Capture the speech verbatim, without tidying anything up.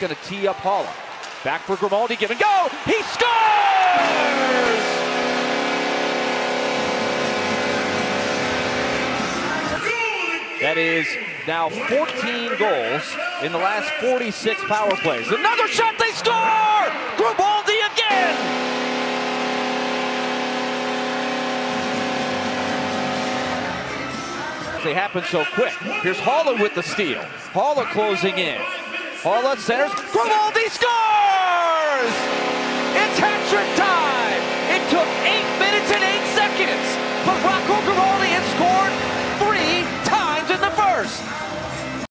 going to tee up Haula. Back for Grimaldi, give and go. He scores! That is now fourteen goals in the last forty-six power plays. Another shot, they score! Grimaldi again! They happen so quick. Here's Haula with the steal. Haula closing in. Haula centers. Grimaldi scores! It's hat-trick time! It took eight minutes and eight seconds, but Rocco Grimaldi has scored three times in the first.